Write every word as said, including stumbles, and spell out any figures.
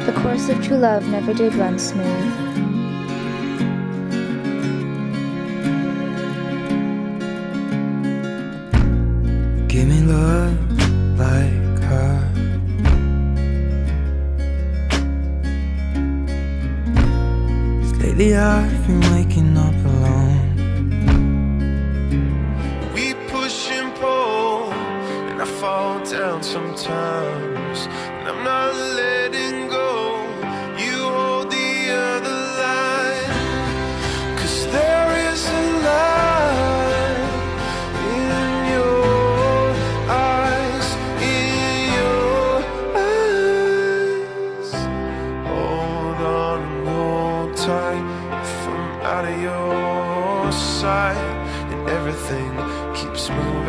The course of true love never did run smooth. Give me love like her. Lately I've been waking up alone. We push and pull, and I fall down sometimes, and I'm not letting go. You hold the other line, 'cause there is a light in your eyes, in your eyes. Hold on and hold tight. If I'm out of your sight and everything keeps moving